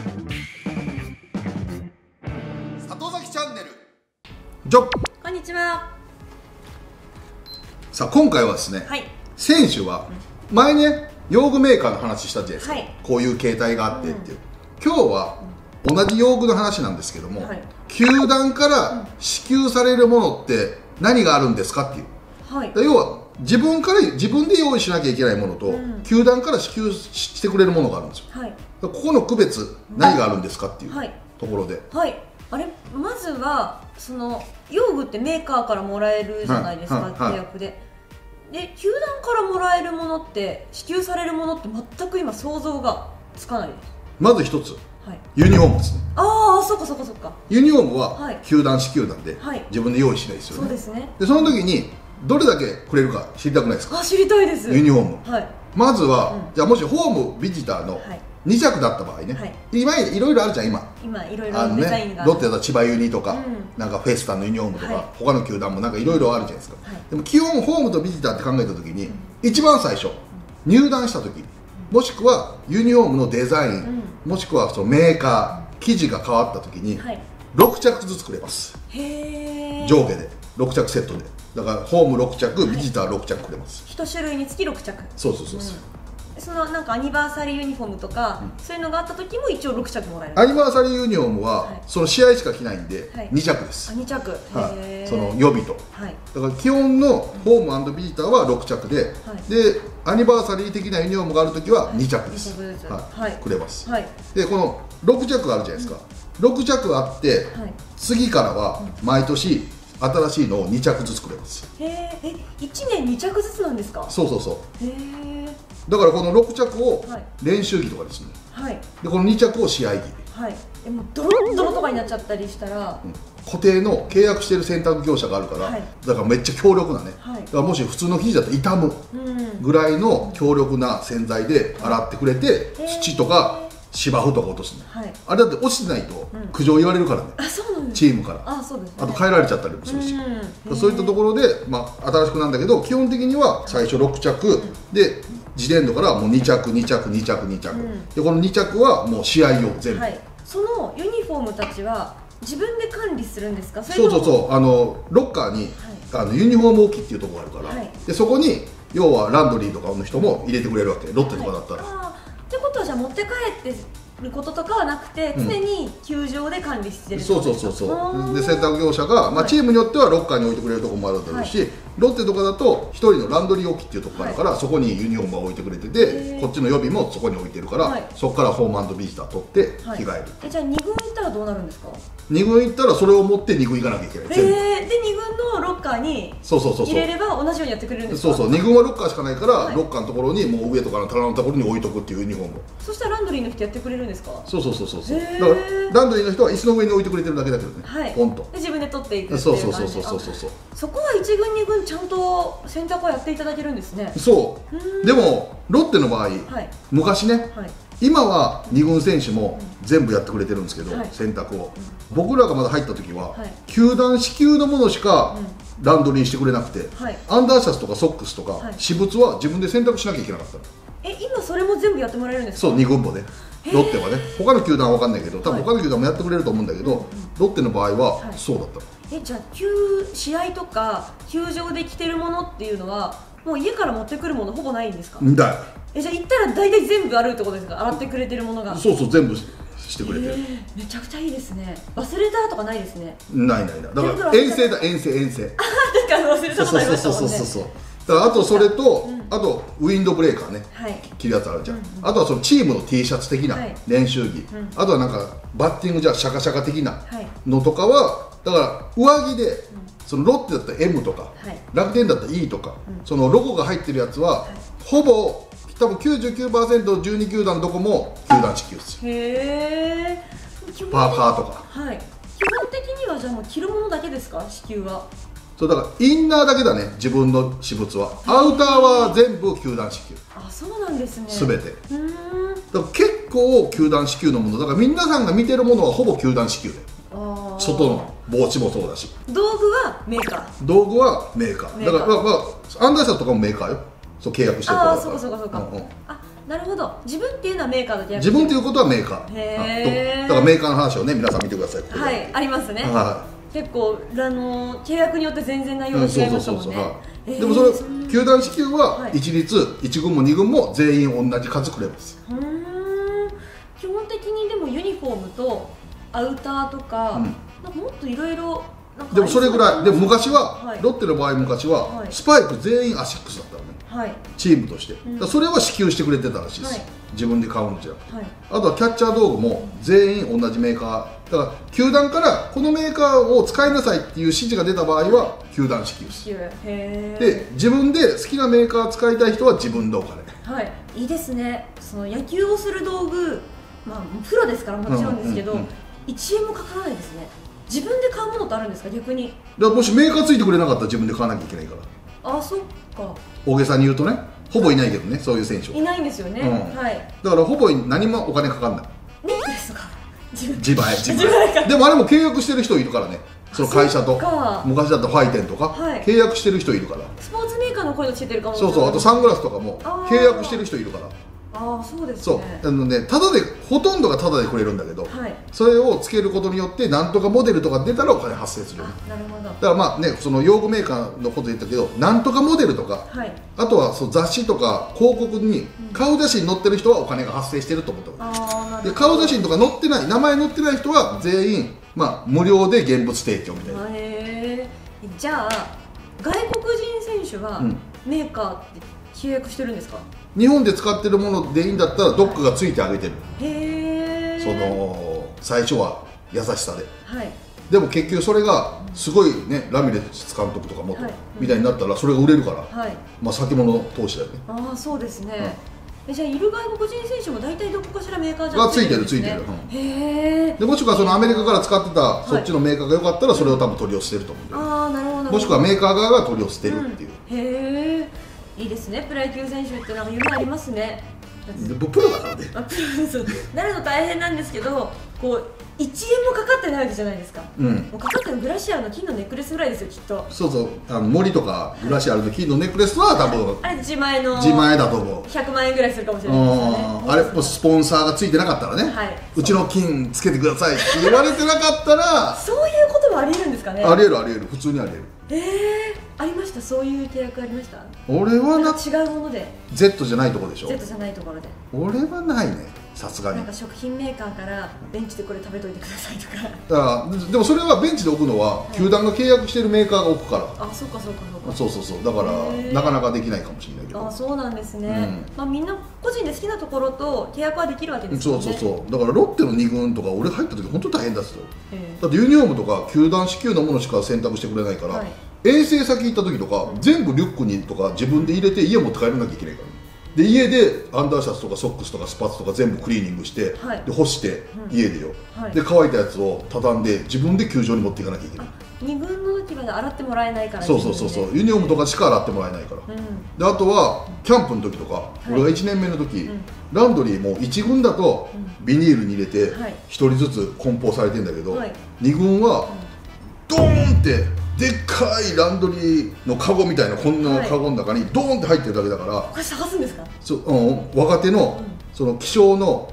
里崎チャンネル。じゃこんにちは。 さあ今回はですね、 はい。 選手は前ね用具メーカーの話したじゃないですか、 はいこういう形態があってっていう、今日は同じ用具の話なんですけども、 はい、 球団から支給されるものって何があるんですかっていう、 はい。 要は自分で用意しなきゃいけないものと、球団から支給してくれるものがあるんですよ。 はい。 ここの区別何があるんですかっていうはいところで、 はい。あれ、まずはその用具ってメーカーからもらえるじゃないですか、 はいはい契約で。で、球団からもらえるものって支給されるものって全く今想像がつかないです。 まず一つ、 はい。 ユニフォームですね。 ああ、そっかそっかそっか。 ユニフォームははい球団支給なんで、 はい自分で用意しないですよね。 そうですね。 でその時にどれだけくれるか知りたくないですか。 あ、知りたいです。 ユニフォーム、 はい。 まずは、 うんじゃあもしホームビジターのはい 2着だった場合ね、 はい今いろいろあるじゃん今。 今いろいろデザインが。 ロッテだったら千葉ユニとか、 うんなんかフェスタのユニフォームとか、 はい他の球団もなんかいろいろあるじゃないですか、 はいでも基本ホームとビジターって考えた時に、一番最初入団した時、もしくはユニフォームのデザイン、もしくはそのメーカー生地が変わった時に、 はい。 6着ずつくれます。 へえ。 上下で6着セットで、だからホーム6着、ビジター6着くれます。 一種類につき6着。 そうそうそうそう、 そのなんかアニバーサリーユニフォームとか、そういうのがあった時も一応6着もらえる。 アニバーサリーユニフォームは、 はいその試合しか着ないんで、 はい 2着です、 2着。 はい、 へーその予備と。 はい。 だから基本のホーム&ビジターは6着で、でアニバーサリー的なユニフォームがあるときは2着です、 二着ずつはいはいくれます、 はい。 でこの6着あるじゃないですか、6着あって、 はい。 次からは毎年新しいのを2着ずつくれます。 へえ、1年2着ずつなんですか。 そうそうそう、 へえ。 だからこの6着をはい練習着とかですね、 はいでこの2着を試合着、 はい。もうドロッドロとかになっちゃったりしたら、 固定の契約している洗濯業者があるから、 はいだからめっちゃ強力なね、 はいだからもし普通の生地だったら傷むうん。 ぐらいの強力な洗剤で洗ってくれて、土とか芝生とか落とすね、 はい。 あれだって落ちてないと苦情言われるからね、 あ、そうなんです。 チームからあ、そうですね。 あと変えられちゃったりもするし、 うん。 そういったところで、まあ、新しくなんだけど基本的には最初6着、で次年度からもう2着2着2着2着、でこの2着はもう試合用全部、 はい。そのユニフォームたちは自分で管理するんですか。 そうそうそう、ロッカーに、ユニフォーム置きっていうところがあるから、 はいでそこに要はランドリーとかの人も入れてくれるわけ、ロッテとかだったら、 あーってことはじゃあ持って帰ってることとかはなくて、常に球場で管理してるってそうことですか。 そうそうそう、 あーで洗濯業者が、まあ、 はいチームによってはロッカーに置いてくれるところもあるだろうし、ロッテとかだと1人のランドリー置きっていうところがあるから、そこにユニフォームを置いてくれてて、 へーこっちの予備もそこに置いてるから、 はいそこからホーム&ビジター取って着はい替える、 じゃあ2軍行ったらどうなるんですか。 2軍行ったらそれを持って2軍行かなきゃいけない、全部で2軍のロッカーにそうそうそうそう入れれば同じようにやってくれるんですか。 そうそう、2軍はロッカーしかないから、 はいロッカーのところにもう上とかの棚のところに置いとくっていうユニフォーム。 そしたらランドリーの人やってくれるんですか。 そうそうそうそうそう、 へーだからランドリーの人は椅子の上に置いてくれてるだけだけどね、 はい。 ポンと、 で自分で取っていくっていうそう感じ。 そうそうそうそうそうあそこは1軍2軍ちゃんと選択をやっていただけるんですね。 そうでもロッテの場合、 はい昔ね、 はい今は2軍選手も全部やってくれてるんですけど、 はい選択を、僕らがまだ入った時は、 はい球団支給のものしかランドリーしてくれなくて、 はいアンダーシャツとかソックスとか、 はい私物は自分で選択しなきゃいけなかったの。 今それも全部やってもらえるんですか。 そう、2軍もね、ロッテはね、他の球団は分かんないけど、多分他の球団もやってくれると思うんだけど、ロッテの場合ははいそうだったの。 じゃあ試合とか球場で着てるものっていうのはもう家から持ってくるものほぼないんですか。 んだよ、 じゃあ行ったら大体全部あるってことですか。洗ってくれてるものが。 そうそう、全部してくれてる。 めちゃくちゃいいですね。忘れたとかないですね。 ないないない、だから遠征だ、遠征遠征。 なんか忘れたことありましたもんね。 そうだからあとそれと、あとウィンドブレーカーね、 はい着るやつあるじゃん、あとはそのチームの T シャツ的なはい練習着、あとはなんかバッティングじゃシャカシャカ的なはいのとかは、だから上着で、そのロッテだったら M とか、 はい楽天だったら E とか、そのロゴが入ってるやつは、ほぼ多分 99% 12球団のどこも球団支給ですよ。 へえ。 パーカーとか、 はい。基本的にはじゃあもう着るものだけですか、支給は。 そうだからインナーだけだね、自分の私物は。アウターは全部球団支給、 あ、そうなんですね。 すべて。 うーん。 だから結構球団支給のものだから、皆さんが見てるものはほぼ球団支給で、 あー外の帽子もそうだし、 道具はメーカー。 道具はメーカーメーカーだから、アンダーシャツとかもメーカーよ、そう契約してるところだから。 ああ、そうかそうかそうか。 うんうんあ、 なるほど。自分っていうのはメーカーだけ。 自分っていうことはメーカー。 へー。 だからメーカーの話をね、皆さん見てください。 はい、ありますね。 は結構契約によって全然内容が違いますもんね。 でもそれ球団支給ははい一律1軍も2軍も全員同じ数くれます。 基本的にでもユニフォームとアウターとか、なんかもっといろいろ。 でもそれぐらいでも昔は、 はいロッテの場合昔は、 はいスパイク全員アシックスだったのね、 はいチームとして、だからそれは支給してくれてたらしいです、 はい自分で買うんじゃなくて、 はい。 あとはキャッチャー道具も全員同じメーカーだから球団からこのメーカーを使いなさいっていう指示が出た場合は球団支給する。 へー。 で自分で好きなメーカー使いたい人は自分のお金。 はい、いいですね。その野球をする道具、まあプロですからもちろんですけど、1円もかからないですね。自分で買うものってあるんですか、逆に。 だからもしメーカーついてくれなかったら自分で買わなきゃいけないから。 あ、そっか。 大げさに言うとね、ほぼいないけどね、そういう選手は。 いないんですよね。はい。 だからほぼ何もお金かかんない。 ネックレスとか。 自前か。 でもあれも契約してる人いるからね、その会社と。昔だとファイテンとか、 はい契約してる人いるから。 スポーツメーカーの声のついてるかも。 そうそう、あとサングラスとかも契約してる人いるから。 ああ、そうですそうね。 ただでほとんどがタダでくれるんだけど、 はい。 それをつけることによってなんとかモデルとか出たらお金発生する。 あ、なるほど。 だからまあね、その用具メーカーのこと言ったけど、なんとかモデルとか、 はい。 あとはそう雑誌とか広告に顔写真載ってる人はお金が発生してると思った方がいい。 ああ、なるでほど。 顔写真とか載ってない名前載ってない人は全員、まあ、無料で現物提供みたいな。 へえ。じゃあ外国人選手はメーカーって契約してるんですか。 日本で使ってるものでいいんだったらどっかがついてあげてる。 へえ。 その最初は優しさで。 はい。 でも結局それがすごいね、ラミレス監督とかもはいみたいになったらそれが売れるから、 はい。 まあ先物投資だよね。 ああ、そうですね。じゃあいる外国人選手も大体どこかしらメーカーじゃがついてるんですね。 ついてるへえ。 でもしくはそのアメリカから使ってたそっちのメーカーが良かったらそれを多分取り寄せてると思うんだよね。 ああ、なるほど。 もしくはメーカー側が取り寄せてるっていう、 へえ。いいですね。プロ野球選手ってなんか夢ありますね。 でプロだからね。 まあプロそうなるの大変なんですけど、こう1円もかかってないわけじゃないですか。 うん、 もうかかってるのグラシアルの金のネックレスぐらいですよ、きっと。 そうそう、森とかグラシアルの金のネックレスは多分あれ自前の自前だと思う。 100万円ぐらいするかもしれないですよね。 あれもスポンサーがついてなかったらね、 はい、 うちの金つけてくださいって言われてなかったらそういうこともありえるんですかね。 ありえるありえる、普通にありえる。 ありました。そういう契約ありました。 俺はなんか違うもので Z じゃないとこでしょ。 Z じゃないところで俺はないね、さすがに。 なんか食品メーカーからベンチでこれ食べといてくださいとか。 だからでもそれはベンチで置くのは、球団が契約してるメーカーが置くから。 あ、そうかそうかそうか。 そうそうそう、だからなかなかできないかもしれないけど。 あ、そうなんですね。まあみんな個人で好きなところと契約はできるわけですよね。 そうそうそう、だからロッテの2軍とか俺入った時本当大変だっすよ。だってユニフォームとか球団支給のものしか選択してくれないから、 はい、 遠征先行った時とか、全部リュックにとか自分で入れて家持って帰らなきゃいけないから、ね、で家でアンダーシャツとかソックスとかスパッツとか全部クリーニングして、 はい、 で干して、家でよ、 はい、 で乾いたやつを畳んで自分で球場に持っていかなきゃいけない。 2軍の時まで洗ってもらえないから、 そうそうそうそう、ユニフォームとかしか洗ってもらえないから、であとはキャンプの時とか、俺が1年目の時、ランドリーも1軍だとビニールに入れて1人ずつ梱包されてんだけど、2軍はドーンってでっかいランドリーのカゴみたいな、こんなカゴの中にドーンって入ってるだけだから、 これ探すんですか。 若手のその起床の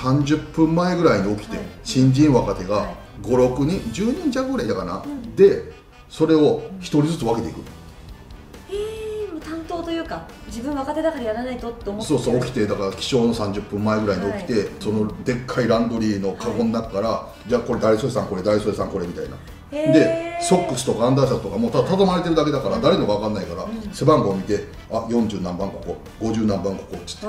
30分前ぐらいに起きて、新人若手が56人10人弱ぐらいだかな、でそれを1人ずつ分けていく。 担当というか自分若手だからやらないとって思って。 そうそう、起きてだから起床の30分前ぐらいに起きて、そのでっかいランドリーのカゴの中から、じゃあこれ大輔さんこれ大輔さんこれみたいな。でソックスとかアンダーシャツとかもただ畳まれてるだけだから誰のか分かんないから、背番号を見て、あ、40何番ここ50何番ここっつって、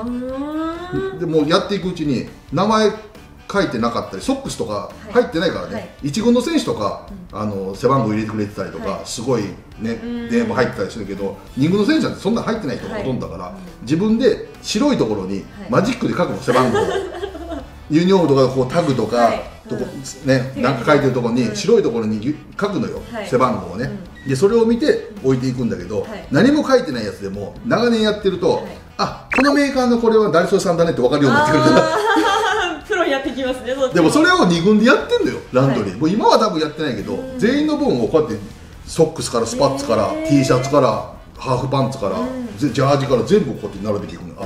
でもうやっていくうちに名前書いてなかったり、ソックスとか入ってないからね、1軍の選手とか背番号入れてくれてたりとか、すごいね電話入ってたりするけど、2軍の選手なんてそんな入ってない人がほとんどだから、自分で白いところにマジックで書くの、背番号をユニフォームとかこうタグとかね、なんか書いてるところに白いところに書くのよ、背番号をね。でそれを見て置いていくんだけど、何も書いてないやつでも長年やってると、あ、このメーカーのこれはダイソーさんだねって分かるようになってくるから。 プロやってきますね。 でもそれを2軍でやってんのよ、ランドリー。もう今は多分やってないけど、全員の分をこうやってソックスからスパッツから T シャツからハーフパンツからジャージから全部こうやって並べていくの、朝。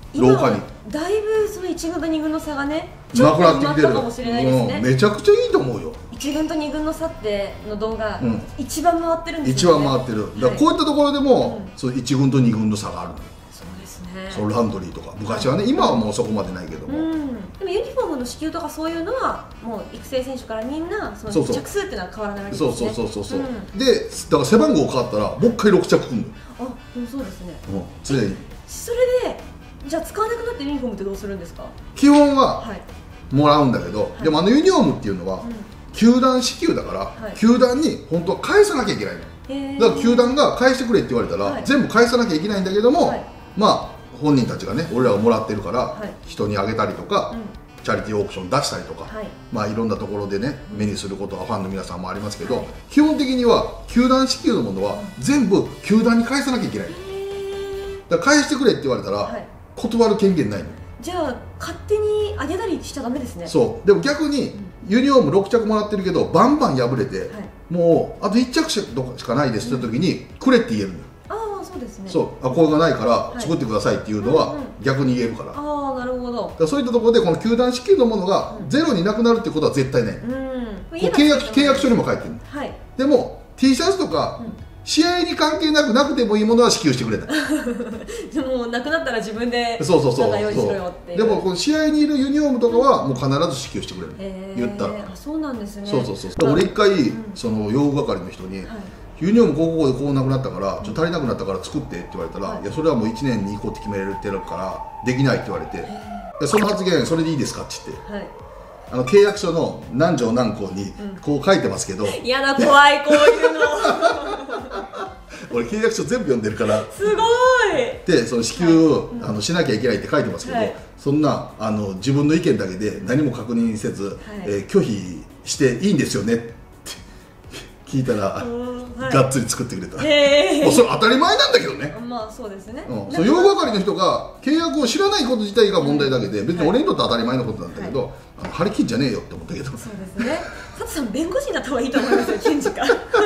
廊下にだいぶその1軍と2軍の差がねちょなっとくなってきてるかもしれないですね、 めちゃくちゃいいと思うよ。 1軍と2軍の差っての動画、一番回ってるんです一よね。 番回ってる。だからこういったところでも、そう1軍と2軍の差があるのよ。 そうですね。 そうランドリーとか昔はね、今はもうそこまでないけども、 でもユニフォームの支給とかそういうのはもう育成選手からみんなそのそうそう着数っていうのは変わらないわけですそね。 うで、だから背番号変わったらもう一回6着くんのよ。 あ、でもそうですね。 常に。 それでじゃあ使わなくなってユニフォームってどうするんですか？ 基本はもらうんだけど、でもユニフォームっていうのは球団支給だから、球団に本当は返さなきゃいけないの。だから球団が返してくれって言われたら、全部返さなきゃいけないんだけども、まあ本人たちがね、俺らがもらってるから人にあげたりとか、チャリティーオークション出したりとか、まあいろんなところでね目にすることはファンの皆さんもありますけど、基本的には球団支給のものは全部球団に返さなきゃいけない。だから返してくれって言われたら断る権限ないの。 じゃあ勝手にあげたりしちゃダメですね。 そう。でも逆にユニフォーム6着もらってるけどバンバン破れて、もうあと1着しかないですって時にくれって言えるのよ。 ああ、そうですね。 そう、これがないから作ってくださいっていうのは逆に言えるから。 ああ、なるほど。 だからそういったところでこの球団支給のものがゼロになくなるってことは絶対ない。契約書にも書いてるの。でも T シャツとか試合に関係なくなくてもいいものは支給してくれない。 でもなくなったら自分でそう用意しろよっていう。 でもこの試合にいるユニフォームとかはもう必ず支給してくれる。言ったら。 あ、そうなんですね。 俺一回その用具係の人にユニフォームこうでこうなくなったからちょっと足りなくなったから作ってって言われたら、いやそれはもう1年に1個って決めれてるからできないって言われて、その発言それでいいですかって言って。契約書の何条何項にこう書いてますけど、 嫌な、怖い、こういうの俺契約書全部読んでるからすごいで、その支給しなきゃいけないって書いてますけど、そんな自分の意見だけで何も確認せず、拒否していいんですよねって聞いたら、がっつり作ってくれた。それ当たり前なんだけどね。 まあそうですね。 そう、用具係の人が契約を知らないこと自体が問題だけで、別に俺にとって当たり前のことなんだけど、張り切んじゃねえよって思ったけど。 そうですね。佐藤さん弁護士になった方がいいと思いますよ、検事か。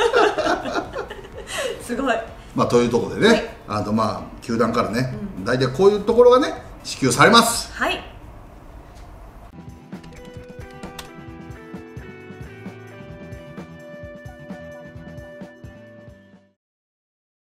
すごい。 まあというところでね、まあ球団からね、大体こういうところがね支給されます。 はい。